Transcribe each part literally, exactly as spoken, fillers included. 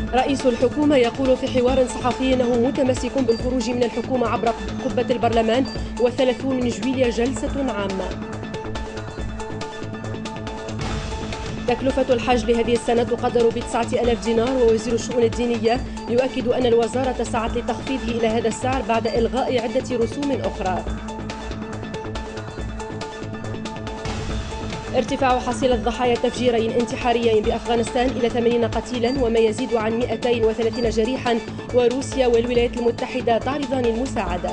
رئيس الحكومة يقول في حوار صحفي أنه متمسك بالخروج من الحكومة عبر قبة البرلمان، وثلاثون من جويليا جلسة عامة. تكلفة الحج لهذه السنة تقدر بتسعة آلاف دينار، ووزير الشؤون الدينية يؤكد أن الوزارة سعت لتخفيضه إلى هذا السعر بعد إلغاء عدة رسوم أخرى. ارتفاع حصيلة ضحايا تفجيرين انتحاريين بأفغانستان إلى ثمانين قتيلا وما يزيد عن مئتين وثلاثين جريحا، وروسيا والولايات المتحدة تعرضان المساعدة.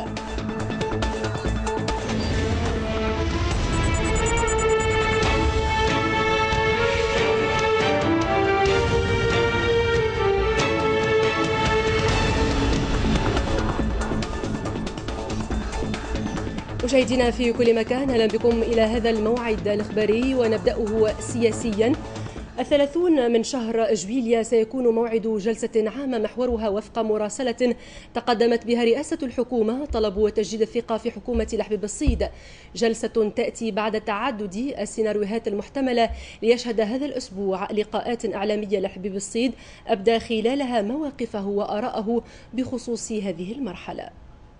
مشاهدينا في كل مكان، اهلا بكم الى هذا الموعد الاخباري ونبداه سياسيا. الثلاثون من شهر جويليا سيكون موعد جلسة عامة محورها وفق مراسلة تقدمت بها رئاسة الحكومة طلب تجديد الثقة في حكومة لحبيب الصيد. جلسة تأتي بعد تعدد السيناريوهات المحتملة ليشهد هذا الأسبوع لقاءات إعلامية لحبيب الصيد أبدى خلالها مواقفه وآراءه بخصوص هذه المرحلة.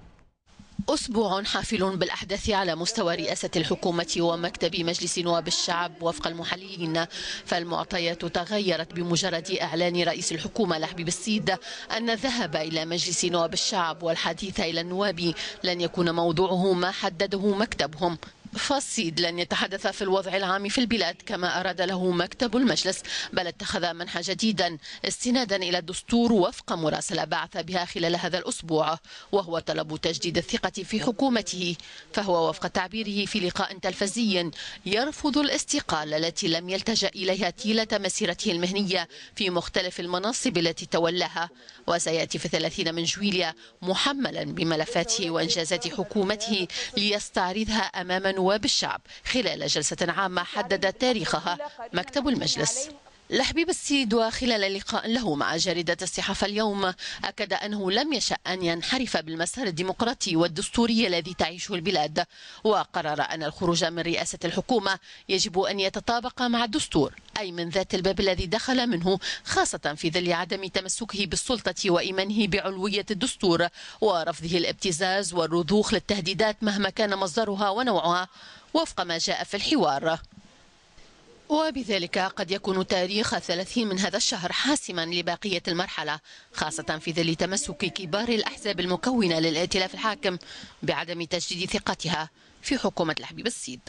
أسبوع حافل بالأحداث على مستوى رئاسة الحكومة ومكتب مجلس نواب الشعب وفق المحللين، فالمعطيات تغيرت بمجرد إعلان رئيس الحكومة لحبيب الصيد أن الذهاب إلى مجلس نواب الشعب والحديث إلى النواب لن يكون موضوعه ما حدده مكتبهم، فالصيد لن يتحدث في الوضع العام في البلاد كما أراد له مكتب المجلس، بل اتخذ منحا جديدا استنادا إلى الدستور وفق مراسلة بعث بها خلال هذا الأسبوع، وهو طلب تجديد الثقة في حكومته. فهو وفق تعبيره في لقاء تلفزي يرفض الاستقالة التي لم يلتجأ إليها طيلة مسيرته المهنية في مختلف المناصب التي تولاها، وسيأتي في ثلاثين من جويليا محملا بملفاته وإنجازات حكومته ليستعرضها أمام نواب الشعب خلال جلسة عامة حدد تاريخها مكتب المجلس. لحبيب الصيد وخلال لقاء له مع جريدة الصحافة اليوم أكد أنه لم يشأ أن ينحرف بالمسار الديمقراطي والدستوري الذي تعيشه البلاد، وقرر أن الخروج من رئاسة الحكومة يجب أن يتطابق مع الدستور، أي من ذات الباب الذي دخل منه، خاصة في ظل عدم تمسكه بالسلطة وإيمانه بعلوية الدستور ورفضه الابتزاز والرضوخ للتهديدات مهما كان مصدرها ونوعها وفق ما جاء في الحوار. وبذلك قد يكون تاريخ الثلاثين من هذا الشهر حاسما لباقية المرحلة، خاصة في ظل تمسك كبار الأحزاب المكونة للائتلاف الحاكم بعدم تجديد ثقتها في حكومة لحبيب الصيد.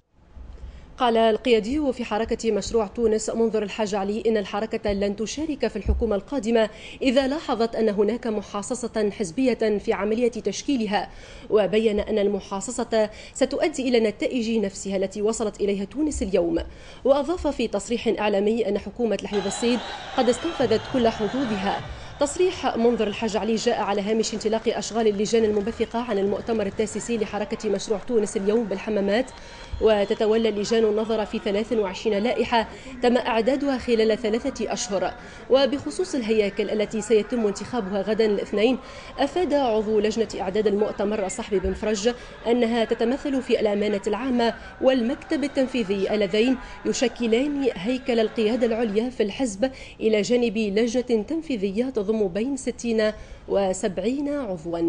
قال القيادي في حركة مشروع تونس منذر الحاج علي إن الحركة لن تشارك في الحكومة القادمة إذا لاحظت أن هناك محاصصة حزبية في عملية تشكيلها، وبين أن المحاصصة ستؤدي إلى النتائج نفسها التي وصلت إليها تونس اليوم. وأضاف في تصريح إعلامي أن حكومة لحبيب الصيد قد استنفذت كل حظوظها. تصريح منذر الحاج علي جاء على هامش انطلاق أشغال اللجان المنبثقة عن المؤتمر التاسيسي لحركة مشروع تونس اليوم بالحمامات، وتتولى اللجان النظر في ثلاث وعشرين لائحة تم إعدادها خلال ثلاثة أشهر. وبخصوص الهياكل التي سيتم انتخابها غدا الاثنين، أفاد عضو لجنة إعداد المؤتمر صاحبي بن فرج أنها تتمثل في الأمانة العامة والمكتب التنفيذي اللذين يشكلان هيكل القيادة العليا في الحزب إلى جانب لجنة تنفيذية تضم بين ستين وسبعين عضوا.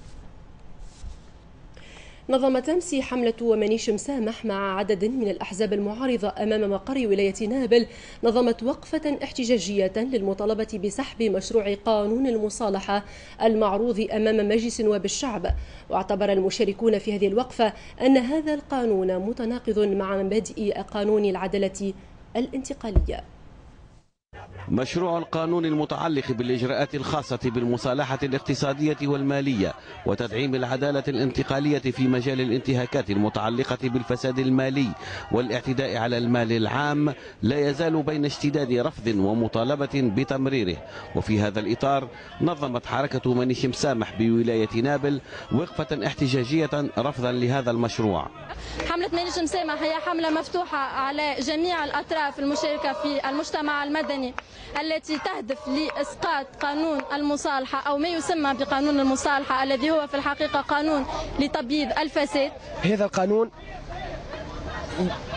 نظمت أمس حملة ومنيش مسامح مع عدد من الأحزاب المعارضة أمام مقر ولاية نابل نظمت وقفة احتجاجية للمطالبة بسحب مشروع قانون المصالحة المعروض أمام مجلس نواب الشعب. واعتبر المشاركون في هذه الوقفة أن هذا القانون متناقض مع مبادئ قانون العدالة الانتقالية. مشروع القانون المتعلق بالإجراءات الخاصة بالمصالحة الاقتصادية والمالية وتدعيم العدالة الانتقالية في مجال الانتهاكات المتعلقة بالفساد المالي والاعتداء على المال العام لا يزال بين اشتداد رفض ومطالبة بتمريره. وفي هذا الإطار نظمت حركة منيش مسامح بولاية نابل وقفة احتجاجية رفضا لهذا المشروع. حملة منيش مسامح هي حملة مفتوحة على جميع الأطراف المشاركة في المجتمع المدني التي تهدف لإسقاط قانون المصالحة أو ما يسمى بقانون المصالحة الذي هو في الحقيقة قانون لتبييض الفساد. هذا القانون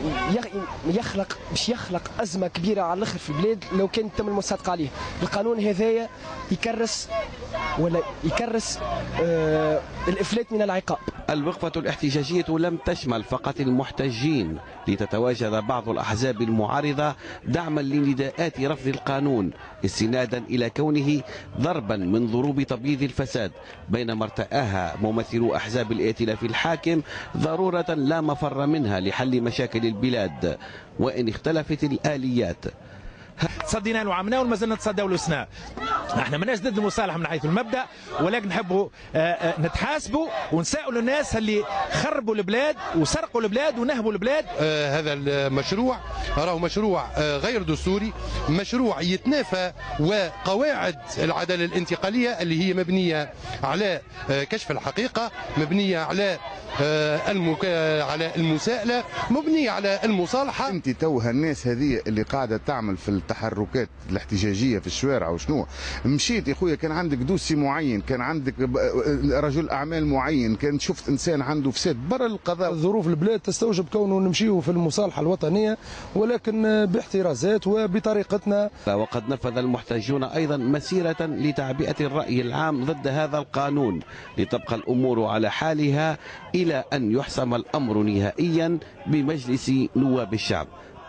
يخلق باش يخلق ازمه كبيره على الاخر في البلاد لو كان تم المصادقه عليه. القانون هذايا يكرس ولا يكرس آه الافلات من العقاب. الوقفة الاحتجاجية لم تشمل فقط المحتجين، لتتواجد بعض الأحزاب المعارضة دعما لنداءات رفض القانون استنادا إلى كونه ضربا من ضروب تبييض الفساد، بينما ارتآها ممثلو أحزاب الائتلاف الحاكم ضرورة لا مفر منها لحل مشاكل البلاد وإن اختلفت الآليات. تصدينا له وعملناه وما زلنا نتصدى ولسنا. احنا ماناش ضد المصالحه من حيث المبدا، ولكن نحبوا نتحاسبوا ونسائلوا الناس اللي خربوا البلاد وسرقوا البلاد ونهبوا البلاد. آه هذا المشروع راهو مشروع آه غير دستوري، مشروع يتنافى وقواعد العداله الانتقاليه اللي هي مبنيه على آه كشف الحقيقه، مبنيه على آه المك... على المساءله، مبنيه على المصالحه. انت توها الناس هذه اللي قاعده تعمل في التحركات الاحتجاجيه في الشوارع وشنو، مشيت يا خويا كان عندك دوسي معين، كان عندك رجل اعمال معين، كان شفت انسان عنده فساد برا القضاء. ظروف البلاد تستوجب كونه نمشيو في المصالحه الوطنيه، ولكن باحترازات وبطريقتنا. وقد نفذ المحتجون ايضا مسيره لتعبئه الراي العام ضد هذا القانون، لتبقى الامور على حالها الى ان يحسم الامر نهائيا بمجلس نواب الشعب.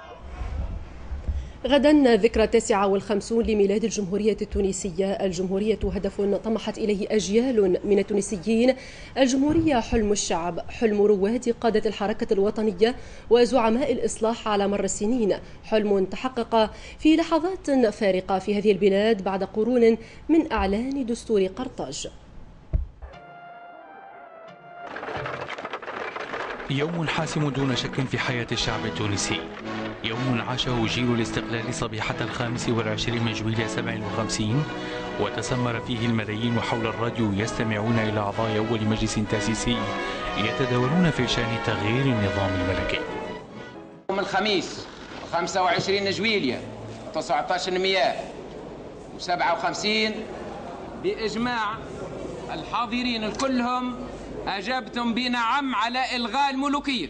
غدا ذكرى التاسعة والخمسون لميلاد الجمهورية التونسية. الجمهورية هدف طمحت إليه أجيال من التونسيين. الجمهورية حلم الشعب، حلم رواد قادة الحركة الوطنية وزعماء الإصلاح على مر السنين، حلم تحقق في لحظات فارقة في هذه البلاد بعد قرون من أعلان دستور قرطاج. يوم حاسم دون شك في حياة الشعب التونسي، يوم عاشه جيل الاستقلال صبيحة الخامس والعشرين من جويلية سبع وخمسين، وتسمر فيه الملايين حول الراديو يستمعون إلى أعضاء أول مجلس تأسيسي يتداولون في شأن تغيير النظام الملكي. يوم الخميس خمسة وعشرين جويلية تسعة عشر مئة وسبعة وخمسين بإجماع الحاضرين كلهم أجبتم بنعم على إلغاء الملوكية.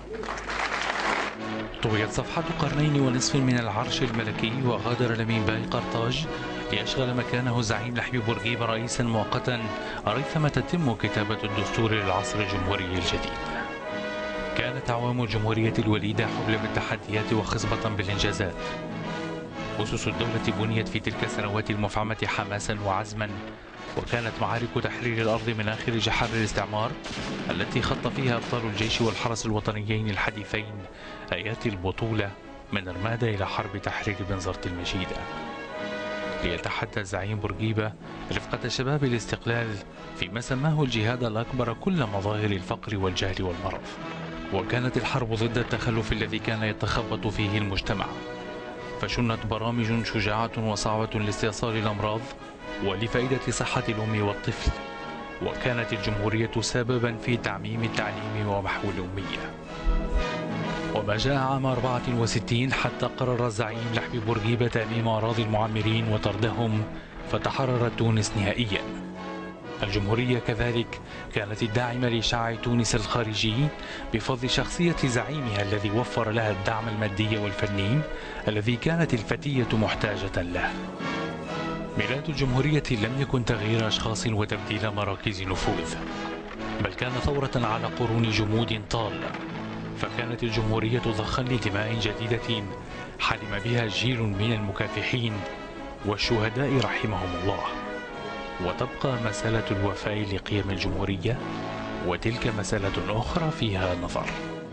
طويت صفحة قرنين ونصف من العرش الملكي، وغادر لمين باي قرطاج ليشغل مكانه الزعيم لحبيب بورقيبة رئيسا مؤقتا ريثما تتم كتابة الدستور للعصر الجمهوري الجديد. كانت أعوام الجمهورية الوليدة حبل بالتحديات وخصبة بالإنجازات. أسس الدولة بنيت في تلك السنوات المفعمة حماسا وعزما، وكانت معارك تحرير الأرض من آخر جحر الاستعمار التي خط فيها أبطال الجيش والحرس الوطنيين الحديثين آيات البطولة من رمادة إلى حرب تحرير بنزرت المجيدة. ليتحدى الزعيم بورقيبة رفقة شباب الاستقلال فيما سماه الجهاد الأكبر كل مظاهر الفقر والجهل والمرض. وكانت الحرب ضد التخلف الذي كان يتخبط فيه المجتمع، فشنت برامج شجاعة وصعبة لاستئصال الأمراض ولفائدة صحة الأم والطفل، وكانت الجمهورية سببا في تعميم التعليم ومحو الأمية. وما جاء عام أربعة وستين حتى قرر الزعيم لحبيب بورقيبة تأميم أراضي المعمرين وطردهم، فتحررت تونس نهائيا. الجمهورية كذلك كانت الداعمة لإشعاع تونس الخارجي بفضل شخصية زعيمها الذي وفر لها الدعم المادي والفني الذي كانت الفتية محتاجة له. ميلاد الجمهورية لم يكن تغيير أشخاص وتبديل مراكز نفوذ، بل كان ثورة على قرون جمود طال، فكانت الجمهورية ضخا لدماء جديدة حلم بها جيل من المكافحين والشهداء رحمهم الله. وتبقى مسألة الوفاء لقيم الجمهورية، وتلك مسألة أخرى فيها نظر.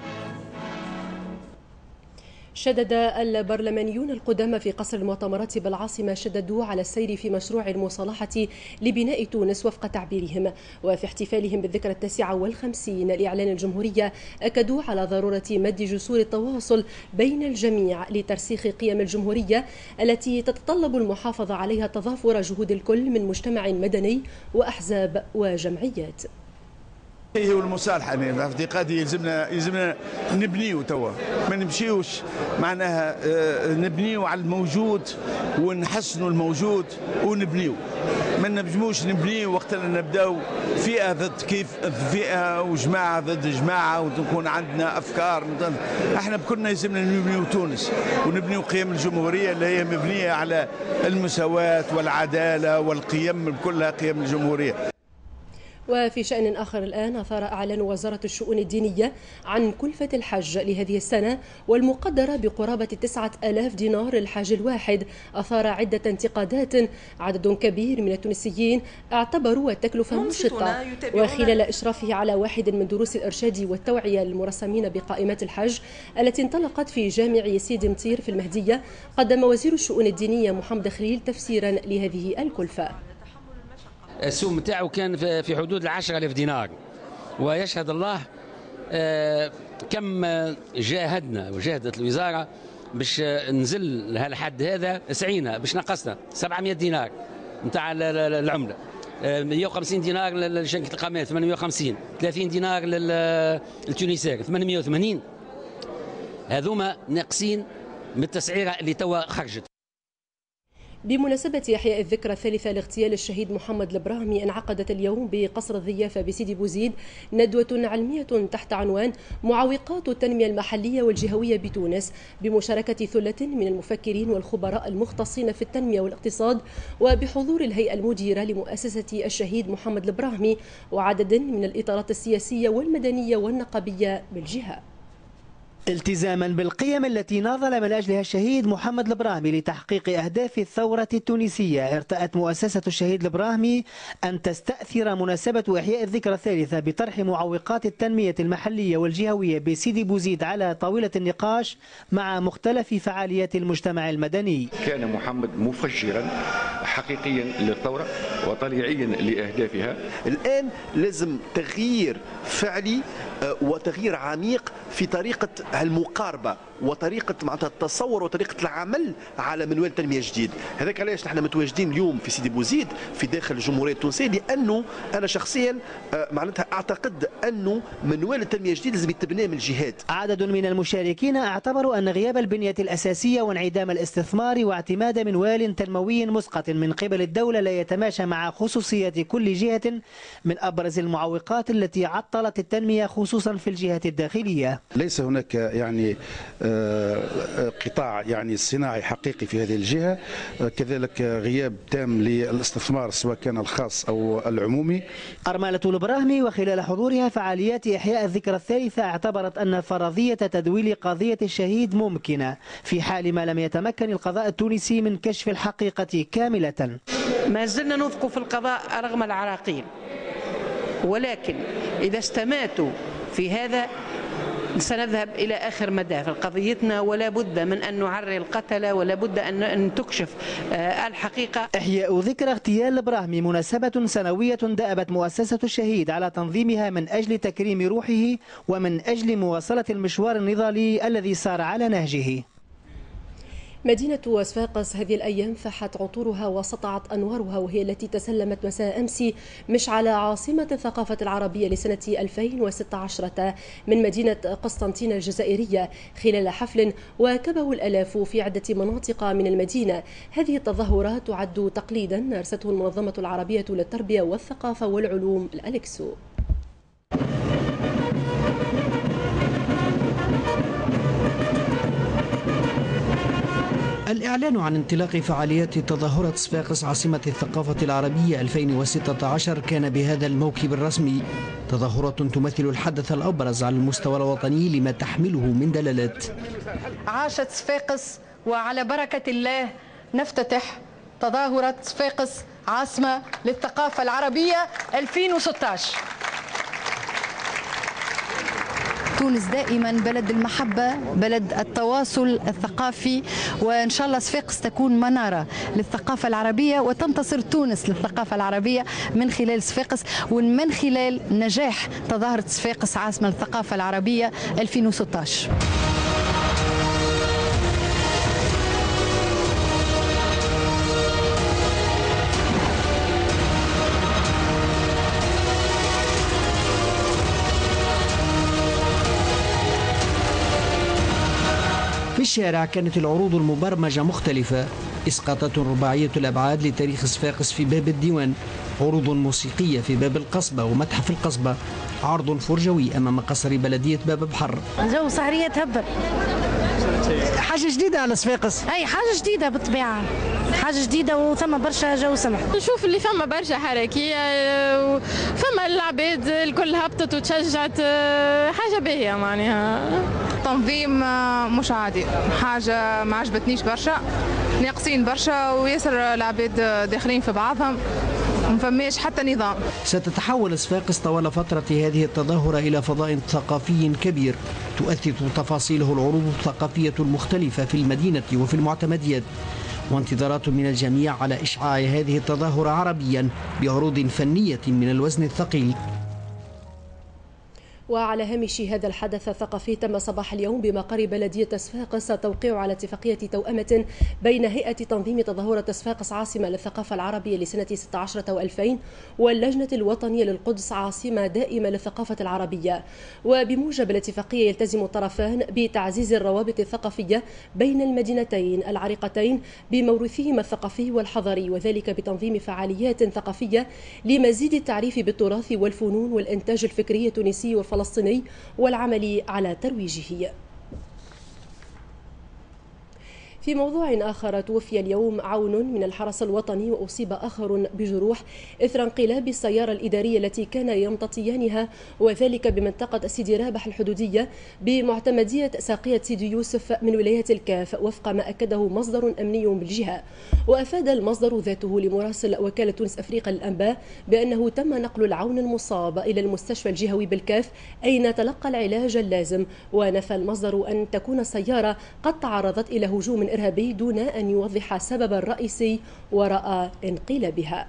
شدد البرلمانيون القدامى في قصر المؤتمرات بالعاصمة شددوا على السير في مشروع المصالحة لبناء تونس وفق تعبيرهم. وفي احتفالهم بالذكرى التاسعة والخمسين لإعلان الجمهورية أكدوا على ضرورة مد جسور التواصل بين الجميع لترسيخ قيم الجمهورية التي تتطلب المحافظة عليها تضافر جهود الكل من مجتمع مدني وأحزاب وجمعيات. هي والمصالحه انا في اعتقادي يلزمنا يلزمنا نبنيو توا ما نمشيوش معناها نبنيو على الموجود ونحسنوا الموجود ونبنيو ما نجموش نبنيو وقت اللي نبداو فئه ضد كيف فئه وجماعه ضد جماعه وتكون عندنا افكار. احنا بكلنا يلزمنا نبنيو تونس ونبنيو قيم الجمهوريه اللي هي مبنيه على المساواه والعداله والقيم كلها قيم الجمهوريه. وفي شأن آخر الآن أثار إعلان وزارة الشؤون الدينية عن كلفة الحج لهذه السنة والمقدرة بقرابة تسعة آلاف دينار الحاج الواحد أثار عدة انتقادات. عدد كبير من التونسيين اعتبروا التكلفة مشقة، وخلال إشرافه على واحد من دروس الإرشاد والتوعية المرسمين بقائمات الحج التي انطلقت في جامع سيدي مطير في المهدية، قدم وزير الشؤون الدينية محمد خليل تفسيرا لهذه الكلفة. السوم نتاعو كان في حدود العشرة آلاف دينار، ويشهد الله كم جاهدنا وجاهدت الوزارة باش نزل هالحد هذا. سعينا باش نقصنا سبعمائة دينار نتاع العملة، مئة وخمسين دينار لشركة القمامات، ثمانمائة وخمسين، ثلاثين دينار للتونسير، ثمانمائة وثمانين. هذوما ناقصين من التسعيرة اللي توا خرجت. بمناسبة إحياء الذكرى الثالثة لاغتيال الشهيد محمد البراهمي، انعقدت اليوم بقصر الضيافة بسيدي بوزيد ندوة علمية تحت عنوان معوقات التنمية المحلية والجهوية بتونس، بمشاركة ثلة من المفكرين والخبراء المختصين في التنمية والاقتصاد، وبحضور الهيئة المديرة لمؤسسة الشهيد محمد البراهمي وعدد من الإطارات السياسية والمدنية والنقابية بالجهة. التزاما بالقيم التي ناضل من أجلها الشهيد محمد البراهمي لتحقيق أهداف الثورة التونسية، ارتأت مؤسسة الشهيد البراهمي أن تستأثر مناسبة إحياء الذكرى الثالثة بطرح معوقات التنمية المحلية والجهوية بسيدي بوزيد على طاولة النقاش مع مختلف فعاليات المجتمع المدني. كان محمد مفجرا حقيقيا للثورة وطليعيا لأهدافها. الآن لازم تغيير فعلي وتغيير عميق في طريقة المقاربة وطريقة معناتها التصور وطريقة العمل على منوال تنمية جديد. هذاك علاش نحن متواجدين اليوم في سيدي بوزيد في داخل الجمهورية التونسية، لأنه أنا شخصيا معناتها أعتقد أنه منوال التنمية الجديد لازم يتبنى من الجهات. عدد من المشاركين اعتبروا أن غياب البنية الأساسية وانعدام الاستثمار واعتماد منوال تنموي مسقط من قبل الدولة لا يتماشى مع خصوصيات كل جهة من أبرز المعوقات التي عطلت التنمية خصوصا في الجهات الداخلية. ليس هناك يعني قطاع يعني صناعي حقيقي في هذه الجهة، كذلك غياب تام للاستثمار سواء كان الخاص أو العمومي. أرملة البراهمي وخلال حضورها فعاليات إحياء الذكرى الثالثة اعتبرت أن فرضية تدويل قضية الشهيد ممكنة في حال ما لم يتمكن القضاء التونسي من كشف الحقيقة كاملة. ما زلنا نثق في القضاء رغم العراقيل، ولكن إذا استماتوا في هذا سنذهب إلى آخر مدى في قضيتنا، ولا بد من أن نعري القتلة ولا بد أن تكشف الحقيقة. إحياء ذكرى اغتيال البراهمي مناسبة سنوية دأبت مؤسسة الشهيد على تنظيمها من أجل تكريم روحه ومن أجل مواصلة المشوار النضالي الذي سار على نهجه. مدينة صفاقس هذه الأيام فاحت عطورها وسطعت أنوارها، وهي التي تسلمت مساء أمس مشعل عاصمة الثقافة العربية لسنة ألفين وستة عشر من مدينة قسطنطينة الجزائرية خلال حفل واكبه الآلاف في عدة مناطق من المدينة. هذه التظاهرات تعد تقليدا أرسته المنظمة العربية للتربية والثقافة والعلوم الأليكسو. الإعلان عن انطلاق فعاليات تظاهرة صفاقس عاصمة الثقافة العربية ألفين وستة عشر كان بهذا الموكب الرسمي تظاهرة تمثل الحدث الأبرز على المستوى الوطني لما تحمله من دلالات. عاشت صفاقس، وعلى بركة الله نفتتح تظاهرة صفاقس عاصمة للثقافة العربية ألفين وستة عشر. تونس دائما بلد المحبة، بلد التواصل الثقافي، وإن شاء الله صفاقس تكون منارة للثقافة العربية وتنتصر تونس للثقافة العربية من خلال صفاقس ومن خلال نجاح تظاهرة صفاقس عاصمة للثقافة العربية ألفين وستة عشر. الشارع كانت العروض المبرمجة مختلفة: إسقاطات رباعية الأبعاد لتاريخ صفاقس في باب الديوان، عروض موسيقية في باب القصبة ومتحف القصبة، عرض فرجوي أمام قصر بلدية باب بحر. جو سهرية تهبل، حاجة جديدة على صفاقس. أي حاجة جديدة بالطبيعة، حاجة جديدة وثم برشا جو سمح. نشوف اللي فما برشا حركية، فما العباد الكل هبطت وتشجعت، حاجة باهية معناها. تنظيم مش عادي، حاجة ما عجبتنيش برشا، ناقصين برشا وياسر العباد داخلين في بعضهم، ما فماش حتى نظام. ستتحول صفاقس طوال فترة هذه التظاهرة إلى فضاء ثقافي كبير تؤثر تفاصيله العروض الثقافية المختلفة في المدينة وفي المعتمديات، وانتظارات من الجميع على إشعاع هذه التظاهرة عربيا بعروض فنية من الوزن الثقيل. وعلى هامش هذا الحدث الثقافي تم صباح اليوم بمقر بلدية صفاقس التوقيع على اتفاقية توأمة بين هيئة تنظيم تظاهرة صفاقس عاصمة للثقافة العربية لسنة ستة عشر وألفين واللجنة الوطنية للقدس عاصمة دائمة للثقافة العربية. وبموجب الاتفاقية يلتزم الطرفان بتعزيز الروابط الثقافية بين المدينتين العريقتين بموروثهما الثقافي والحضاري، وذلك بتنظيم فعاليات ثقافية لمزيد التعريف بالتراث والفنون والإنتاج الفكري التونسي والفلسطيني الفلسطيني والعمل على ترويجه. في موضوع آخر، توفي اليوم عون من الحرس الوطني وأصيب آخر بجروح إثر انقلاب السيارة الإدارية التي كان يمتطيانها، وذلك بمنطقة سيدي رابح الحدودية بمعتمدية ساقية سيدي يوسف من ولاية الكاف، وفق ما أكده مصدر أمني بالجهة. وأفاد المصدر ذاته لمراسل وكالة تونس أفريقيا للأنباء بأنه تم نقل العون المصاب إلى المستشفى الجهوي بالكاف أين تلقى العلاج اللازم. ونفى المصدر أن تكون السيارة قد تعرضت إلى هجوم إرهابي دون أن يوضح السبب الرئيسي وراء انقلابها.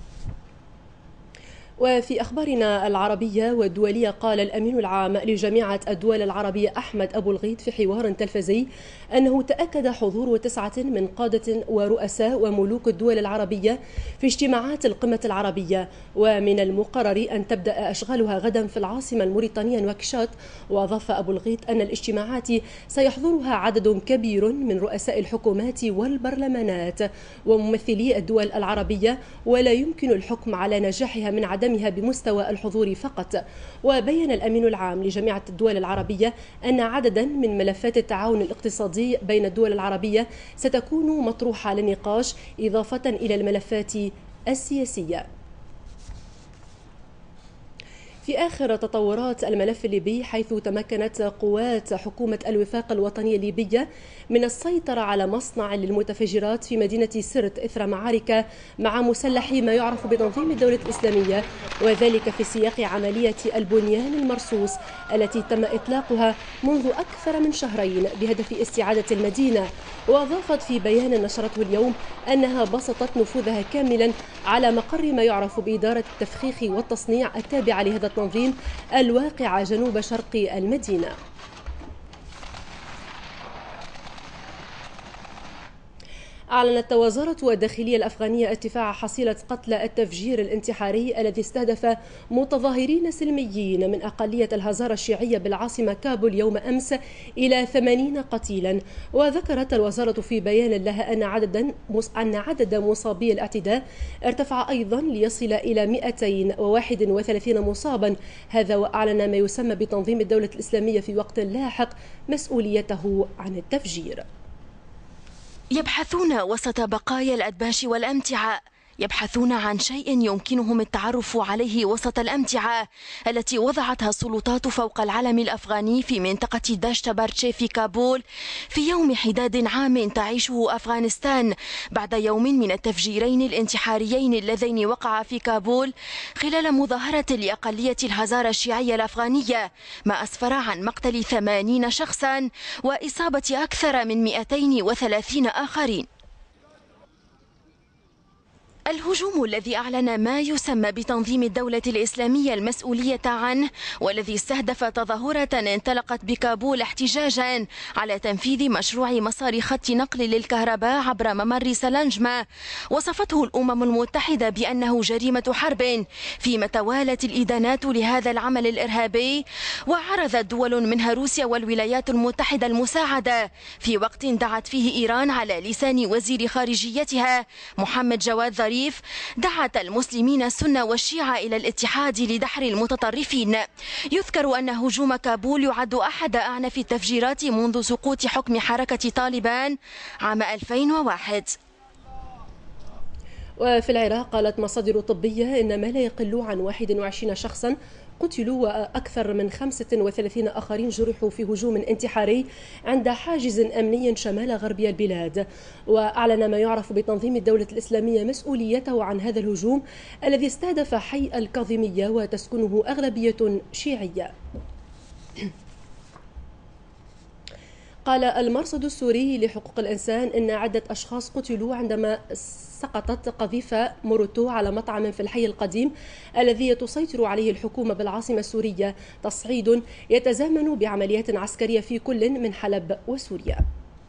وفي أخبارنا العربية والدولية، قال الأمين العام لجامعة الدول العربية أحمد أبو الغيط في حوار تلفزي أنه تأكد حضور تسعة من قادة ورؤساء وملوك الدول العربية في اجتماعات القمة العربية، ومن المقرر أن تبدأ أشغالها غدا في العاصمة الموريتانية نواكشوط. وأضاف أبو الغيط أن الاجتماعات سيحضرها عدد كبير من رؤساء الحكومات والبرلمانات وممثلي الدول العربية، ولا يمكن الحكم على نجاحها من عدم بمستوى الحضور فقط. وبين الأمين العام لجامعة الدول العربية أن عددا من ملفات التعاون الاقتصادي بين الدول العربية ستكون مطروحة للنقاش إضافة إلى الملفات السياسية. في آخر تطورات الملف الليبي، حيث تمكنت قوات حكومة الوفاق الوطنية الليبية من السيطرة على مصنع للمتفجرات في مدينة سرت إثر معارك مع مسلحي ما يعرف بتنظيم الدولة الإسلامية، وذلك في سياق عملية البنيان المرصوص التي تم إطلاقها منذ أكثر من شهرين بهدف استعادة المدينة. وأضافت في بيان نشرته اليوم أنها بسطت نفوذها كاملا على مقر ما يعرف بإدارة التفخيخ والتصنيع التابعة لهذا التنظيم الواقع جنوب شرق المدينة. أعلنت وزارة الداخلية الأفغانية ارتفاع حصيلة قتلى التفجير الانتحاري الذي استهدف متظاهرين سلميين من أقلية الهزارة الشيعية بالعاصمة كابول يوم أمس إلى ثمانين قتيلا. وذكرت الوزارة في بيان لها أن عدد أن عدد مصابي الاعتداء ارتفع أيضا ليصل إلى مئتين وواحد وثلاثين مصابا. هذا وأعلن ما يسمى بتنظيم الدولة الإسلامية في وقت لاحق مسؤوليته عن التفجير. يبحثون وسط بقايا الأدباش والأمتعة، يبحثون عن شيء يمكنهم التعرف عليه وسط الأمتعة التي وضعتها السلطات فوق العلم الأفغاني في منطقة داشت بارتشي في كابول في يوم حداد عام تعيشه أفغانستان بعد يوم من التفجيرين الانتحاريين اللذين وقعا في كابول خلال مظاهرة لأقلية الهزارة الشيعية الأفغانية، ما أسفر عن مقتل ثمانين شخصا وإصابة أكثر من مئتين وثلاثين آخرين. الهجوم الذي أعلن ما يسمى بتنظيم الدولة الإسلامية المسؤولية عنه والذي استهدف تظاهرة انطلقت بكابول احتجاجا على تنفيذ مشروع مسار خط نقل للكهرباء عبر ممر سلنجمة، وصفته الأمم المتحدة بأنه جريمة حرب، فيما توالت الإدانات لهذا العمل الإرهابي، وعرضت دول منها روسيا والولايات المتحدة المساعدة في وقت دعت فيه إيران على لسان وزير خارجيتها محمد جواد ظريف دعت المسلمين السنة والشيعة إلى الاتحاد لدحر المتطرفين. يذكر أن هجوم كابول يعد أحد أعنف التفجيرات منذ سقوط حكم حركة طالبان عام ألفين وواحد. وفي العراق قالت مصادر طبية إن ما لا يقل عن واحد وعشرين شخصا قتلوا وأكثر من خمسة وثلاثين آخرين جرحوا في هجوم انتحاري عند حاجز أمني شمال غربي البلاد. وأعلن ما يعرف بتنظيم الدولة الإسلامية مسؤوليته عن هذا الهجوم الذي استهدف حي الكاظمية وتسكنه أغلبية شيعية. قال المرصد السوري لحقوق الإنسان إن عدة أشخاص قتلوا عندما سقطت قذيفة موروتو على مطعم في الحي القديم الذي تسيطر عليه الحكومة بالعاصمة السورية، تصعيد يتزامن بعمليات عسكرية في كل من حلب وسوريا.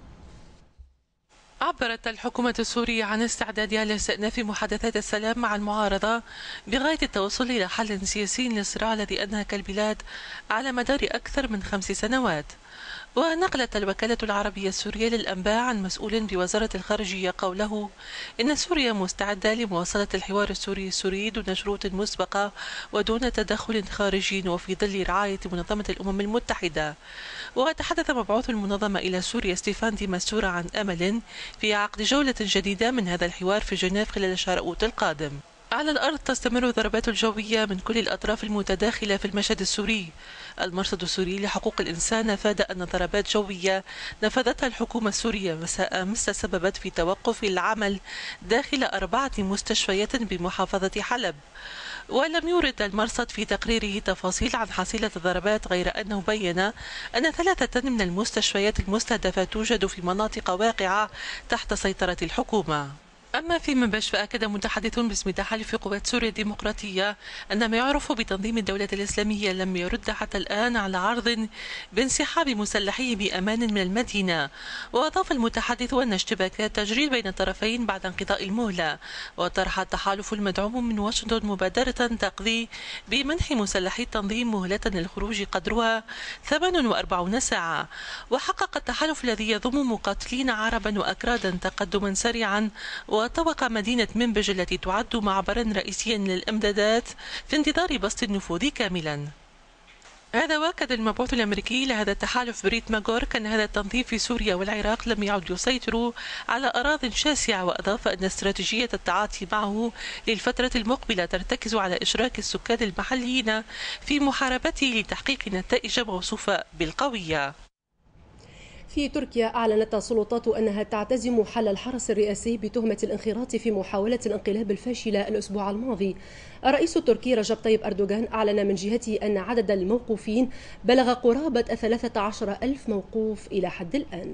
عبرت الحكومة السورية عن استعدادها لاستئناف محادثات السلام مع المعارضة بغاية التوصل إلى حل سياسي للصراع الذي أنهك البلاد على مدار أكثر من خمس سنوات. ونقلت الوكالة العربية السورية للأنباء عن مسؤول بوزارة الخارجية قوله إن سوريا مستعدة لمواصلة الحوار السوري السوري دون شروط مسبقة ودون تدخل خارجي وفي ظل رعاية منظمة الأمم المتحدة. وتحدث مبعوث المنظمة إلى سوريا ستيفان دي ماستورا عن أمل في عقد جولة جديدة من هذا الحوار في جنيف خلال شهر أوت القادم. على الأرض تستمر الضربات الجوية من كل الأطراف المتداخلة في المشهد السوري. المرصد السوري لحقوق الإنسان أفاد أن ضربات جوية نفذتها الحكومة السورية مساء أمس تسببت في توقف العمل داخل أربعة مستشفيات بمحافظة حلب. ولم يورد المرصد في تقريره تفاصيل عن حصيلة الضربات، غير أنه بين أن ثلاثة من المستشفيات المستهدفة توجد في مناطق واقعة تحت سيطرة الحكومة. أما في منبش فأكد متحدث باسم تحالف قوات سوريا الديمقراطية أن ما يعرف بتنظيم الدولة الإسلامية لم يرد حتى الآن على عرض بانسحاب مسلحيه بأمان من المدينة. وأضاف المتحدث أن اشتباكات تجري بين الطرفين بعد انقضاء المهلة. وطرح التحالف المدعوم من واشنطن مبادرة تقضي بمنح مسلحي التنظيم مهلة للخروج قدرها ثمانية وأربعين ساعة. وحقق التحالف الذي يضم مقاتلين عربا وأكرادا تقدما سريعا، وطبق مدينة منبج التي تعد معبرا رئيسيا للإمدادات في انتظار بسط النفوذ كاملا. هذا واكد المبعوث الأمريكي لهذا التحالف بريت ماغورك أن هذا التنظيم في سوريا والعراق لم يعد يسيطر على أراضٍ شاسعة، وأضاف أن استراتيجية التعاطي معه للفترة المقبلة ترتكز على إشراك السكان المحليين في محاربته لتحقيق نتائج موصوفة بالقوية. في تركيا أعلنت السلطات أنها تعتزم حل الحرس الرئاسي بتهمة الانخراط في محاولة الانقلاب الفاشلة الأسبوع الماضي. الرئيس التركي رجب طيب أردوغان أعلن من جهته أن عدد الموقوفين بلغ قرابة ثلاثة عشر ألف موقوف إلى حد الآن.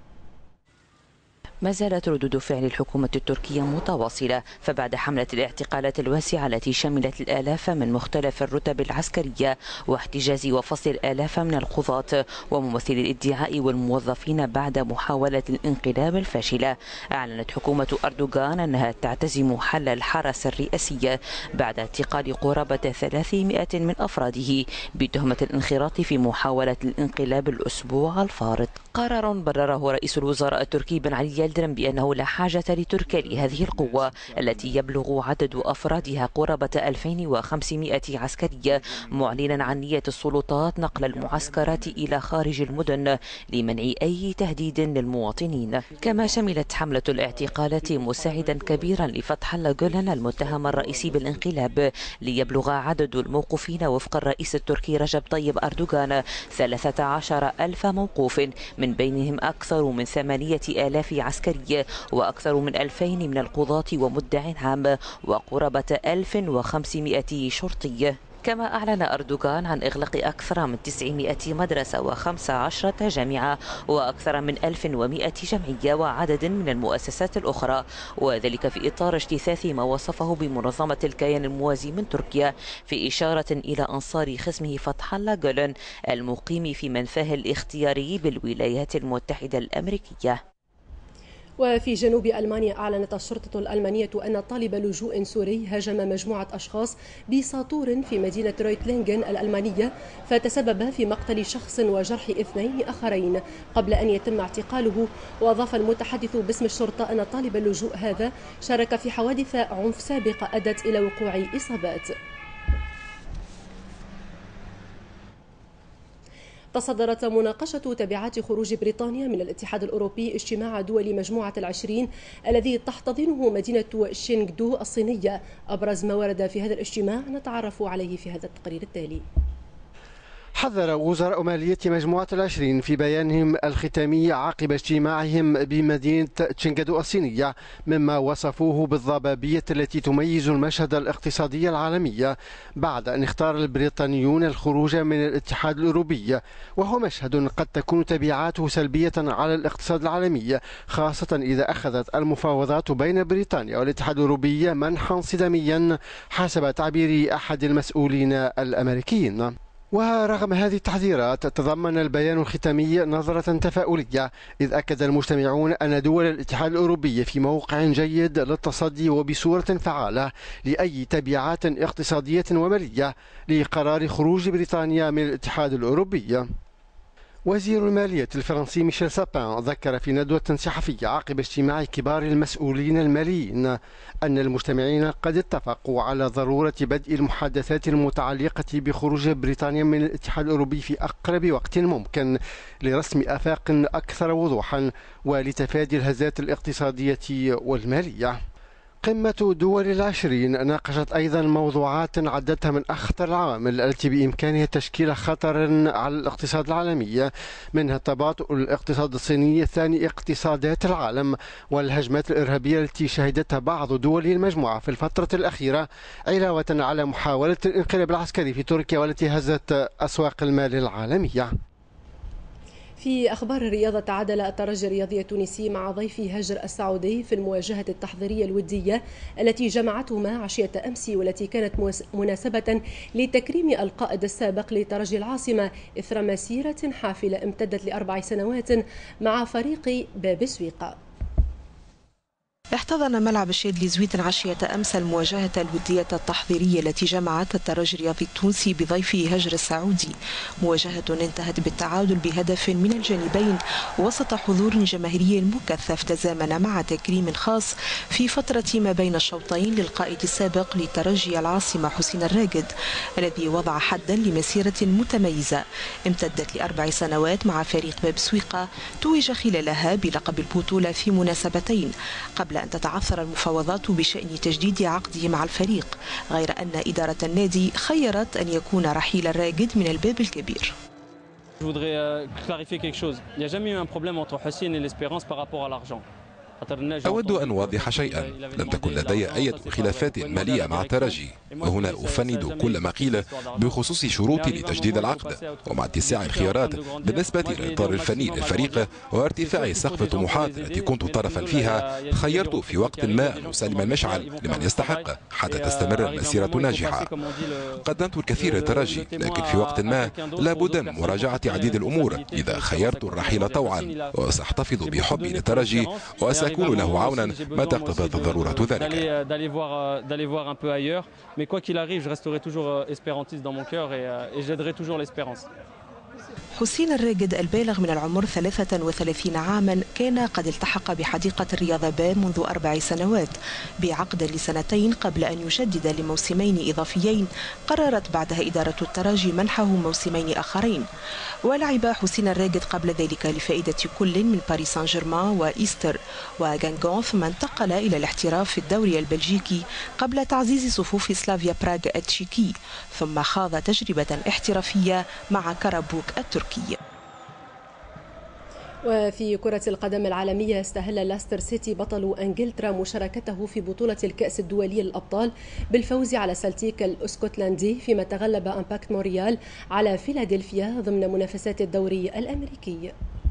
ما زالت ردود فعل الحكومة التركية متواصلة، فبعد حملة الاعتقالات الواسعة التي شملت الآلاف من مختلف الرتب العسكرية واحتجاز وفصل الآلاف من القضاة وممثلي الادعاء والموظفين بعد محاولة الانقلاب الفاشلة، أعلنت حكومة أردوغان أنها تعتزم حل الحرس الرئاسي بعد اعتقال قرابة ثلاثمائة من أفراده بتهمة الانخراط في محاولة الانقلاب الأسبوع الفارط. قرار برره رئيس الوزراء التركي بن علي يلدرم بأنه لا حاجة لتركيا لهذه القوة التي يبلغ عدد أفرادها قرابة ألفين وخمسمائة عسكري، معلنا عن نية السلطات نقل المعسكرات إلى خارج المدن لمنع أي تهديد للمواطنين. كما شملت حملة الاعتقالات مساعدا كبيرا لفتح الله جولان المتهم الرئيسي بالانقلاب ليبلغ عدد الموقوفين وفق الرئيس التركي رجب طيب أردوغان ثلاثة عشر ألف موقوف، من بينهم أكثر من ثمانية آلاف عسكري وأكثر من ألفين من القضاة ومدع عام وقرابة ألف وخمسمائة شرطي. كما أعلن أردوغان عن إغلاق أكثر من تسعمائة مدرسة وخمس عشرة جامعة وأكثر من ألف ومائة جمعية وعدد من المؤسسات الأخرى، وذلك في إطار اجتثاث ما وصفه بمنظمة الكيان الموازي من تركيا في إشارة إلى أنصار خصمه فتح الله جولن المقيم في منفاه الاختياري بالولايات المتحدة الأمريكية. وفي جنوب ألمانيا أعلنت الشرطة الألمانية أن طالب لجوء سوري هاجم مجموعة أشخاص بساطور في مدينة رويتلينغن الألمانية فتسبب في مقتل شخص وجرح اثنين آخرين قبل أن يتم اعتقاله. وأضاف المتحدث باسم الشرطة أن طالب اللجوء هذا شارك في حوادث عنف سابقة أدت إلى وقوع إصابات. تصدرت مناقشة تبعات خروج بريطانيا من الاتحاد الأوروبي اجتماع دول مجموعة العشرين الذي تحتضنه مدينة شينغدو الصينية. أبرز ما ورد في هذا الاجتماع نتعرف عليه في هذا التقرير التالي. حذر وزراء مالية مجموعة العشرين في بيانهم الختامي عقب اجتماعهم بمدينة تشينغدو الصينية مما وصفوه بالضبابية التي تميز المشهد الاقتصادي العالمي بعد أن اختار البريطانيون الخروج من الاتحاد الأوروبي، وهو مشهد قد تكون تبعاته سلبية على الاقتصاد العالمي، خاصة إذا أخذت المفاوضات بين بريطانيا والاتحاد الأوروبي منحا صداميا حسب تعبير أحد المسؤولين الأمريكيين. ورغم هذه التحذيرات تضمن البيان الختامي نظرة تفاؤلية، إذ أكد المجتمعون أن دول الاتحاد الأوروبي في موقع جيد للتصدي وبصورة فعالة لأي تبعات اقتصادية ومالية لقرار خروج بريطانيا من الاتحاد الأوروبي. وزير المالية الفرنسي ميشيل سابان ذكر في ندوة صحفية عقب اجتماع كبار المسؤولين الماليين أن المجتمعين قد اتفقوا على ضرورة بدء المحادثات المتعلقة بخروج بريطانيا من الاتحاد الأوروبي في أقرب وقت ممكن لرسم آفاق أكثر وضوحا ولتفادي الهزات الاقتصادية والمالية. قمة دول العشرين ناقشت أيضا موضوعات عدتها من أخطر العوامل التي بإمكانها تشكيل خطر على الاقتصاد العالمي، منها تباطؤ الاقتصاد الصيني ثاني اقتصادات العالم والهجمات الإرهابية التي شهدتها بعض دول المجموعة في الفترة الأخيرة، علاوة على محاولة الانقلاب العسكري في تركيا والتي هزت أسواق المال العالمية. في أخبار الرياضة، تعادل الترجي الرياضي التونسي مع ضيفه هجر السعودي في المواجهة التحضيرية الودية التي جمعتهما عشية أمس، والتي كانت مناسبة لتكريم القائد السابق لترجي العاصمة إثر مسيرة حافلة امتدت لأربع سنوات مع فريق باب سويقة. احتضن ملعب الشادلي زويت عشية أمس المواجهة الودية التحضيرية التي جمعت الترجي الرياضي التونسي بضيفه هجر السعودي، مواجهة انتهت بالتعادل بهدف من الجانبين وسط حضور جماهيري مكثف تزامن مع تكريم خاص في فترة ما بين الشوطين للقائد السابق لترجي العاصمة حسين الراقد الذي وضع حدا لمسيرة متميزة امتدت لأربع سنوات مع فريق باب سويقة توج خلالها بلقب البطولة في مناسبتين قبل أن تتعثر المفاوضات بشأن تجديد عقده مع الفريق، غير أن إدارة النادي خيرت أن يكون رحيل الراقد من الباب الكبير. Je voudrais clarifier quelque chose. Il n'y a jamais eu un problème entre Hussein et l'Espérance par rapport à l'argent. أود أن أوضح شيئا، لم تكن لدي أي خلافات مالية مع الترجي، وهنا أفند كل ما قيل بخصوص شروطي لتجديد العقد ومع اتساع الخيارات بالنسبة للإطار الفني للفريق وارتفاع سقف الطموحات التي كنت طرفا فيها. خيرت في وقت ما أن أسلم المشعل لمن يستحق حتى تستمر المسيرة ناجحة. قدمت الكثير للترجي، لكن في وقت ما لابد من مراجعة عديد الأمور. إذا خيرت الرحيل طوعا وسأحتفظ بحبي للترجي وسأكون له عونا متى اقتضت الضرورة ذلك. حسين الراقد البالغ من العمر ثلاثة وثلاثين عاما كان قد التحق بحديقة الرياضة باب منذ أربع سنوات بعقد لسنتين قبل أن يجدد لموسمين إضافيين قررت بعدها إدارة الترجي منحه موسمين آخرين. ولعب حسين الراقد قبل ذلك لفائدة كل من باريس سان جيرمان وإيستر وغانغون، ثم انتقل إلى الاحتراف في الدوري البلجيكي قبل تعزيز صفوف سلافيا براغ التشيكي، ثم خاض تجربة احترافية مع كارابوك التركي. وفي كرة القدم العالمية استهل لاستر سيتي بطل انجلترا مشاركته في بطولة الكأس الدولي للأبطال بالفوز على سلتيك الاسكتلندي، فيما تغلب امباكت مونريال على فيلادلفيا ضمن منافسات الدوري الأمريكي.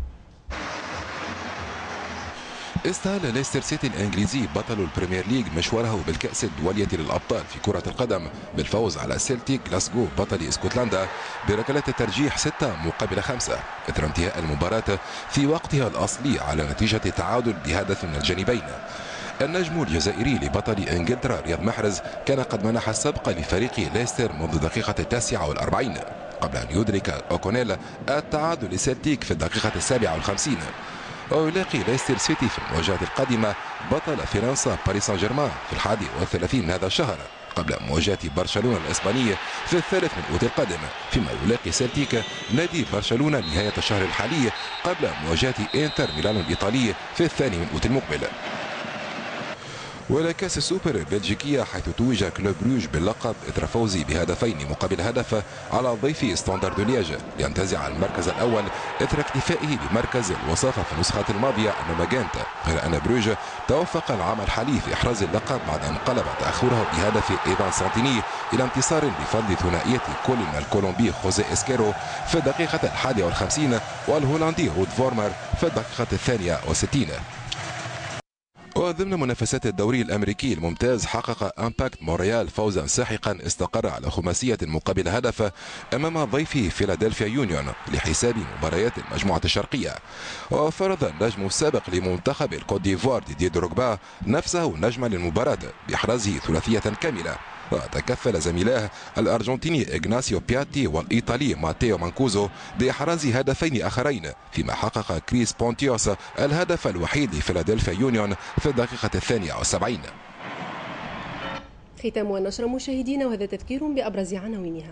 استهل ليستر سيتي الانجليزي بطل البريمير ليج مشواره بالكأس الدولية للأبطال في كرة القدم بالفوز على سيلتيك غلاسكو بطل اسكتلندا بركلات الترجيح ستة مقابل خمسة إثر انتهاء المباراة في وقتها الأصلي على نتيجة تعادل بهدف من الجانبين. النجم الجزائري لبطل انجلترا رياض محرز كان قد منح السبق لفريق ليستر منذ الدقيقة التاسعة والأربعين قبل أن يدرك أوكونيل التعادل لسيلتيك في الدقيقة السابعة والخمسين. ويلاقي ليستر سيتي في المواجهة القادمة بطل فرنسا باريس سان جيرمان في الحادي والثلاثين من هذا الشهر قبل مواجهة برشلونة الإسباني في الثالث من أوت القادم، فيما يلاقي سيلتيك نادي برشلونة نهاية الشهر الحالي قبل مواجهة إنتر ميلانو الإيطالي في الثاني من أوت المقبل. ولا كاس السوبر البلجيكية حيث توج كلوب بروج باللقب إثر فوزه بهدفين مقابل هدف على ضيف ستاندرد ليج لينتزع المركز الأول إثر اكتفائه بمركز الوصافة في النسخة الماضية أمام جانت، غير أن بروج توفق العام الحالي في إحراز اللقب بعد أن قلب تأخره بهدف إيفان سانتيني إلى انتصار بفضل ثنائية كل من الكولومبي خوزي إسكيرو في الدقيقة الحادية والخمسين والهولندي رود فورمر في الدقيقة الثانية والستين. وضمن منافسات الدوري الأمريكي الممتاز حقق امباكت مونريال فوزا ساحقا استقر على خماسية مقابل هدف أمام ضيفه فيلادلفيا يونيون لحساب مباريات المجموعة الشرقية. وفرض النجم السابق لمنتخب الكوت ديفوار ديدي دروغبا نفسه نجما للمباراة بإحرازه ثلاثية كاملة، وتكفل زميلاه الأرجنتيني إغناسيو بياتي والإيطالي ماتيو مانكوزو بإحراز هدفين آخرين، فيما حقق كريس بونتيوس الهدف الوحيد لفيلادلفيا يونيون في الدقيقة الثانية والسبعين. ختام النشرة مشاهدينا، وهذا تذكير بأبرز عناوينها.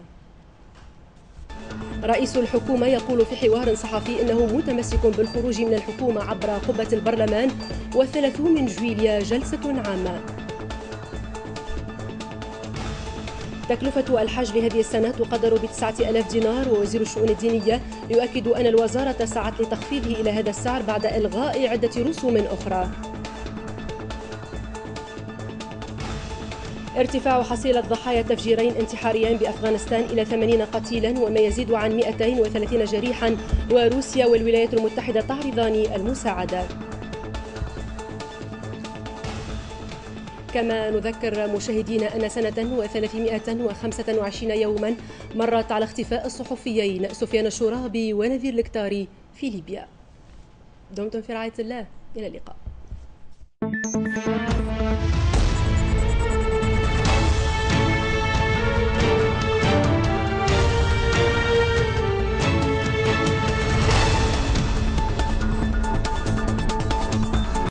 رئيس الحكومة يقول في حوار صحفي إنه متمسك بالخروج من الحكومة عبر قبة البرلمان، والثلاثون من جويليا جلسة عامة. تكلفة الحج لهذه السنة تقدر بتسعة آلاف دينار، ووزير الشؤون الدينية يؤكد أن الوزارة سعت لتخفيضه إلى هذا السعر بعد إلغاء عدة رسوم أخرى. ارتفاع حصيلة ضحايا تفجيرين انتحاريين بأفغانستان إلى ثمانين قتيلا وما يزيد عن مئتين وثلاثين جريحا، وروسيا والولايات المتحدة تعرضان المساعدة. كما نذكر مشاهدينا أن سنة وثلاثمائة وخمسة وعشرين يوما مرت على اختفاء الصحفيين سفيان الشرابي ونذير الكتاري في ليبيا. دمتم في رعاية الله، إلى اللقاء.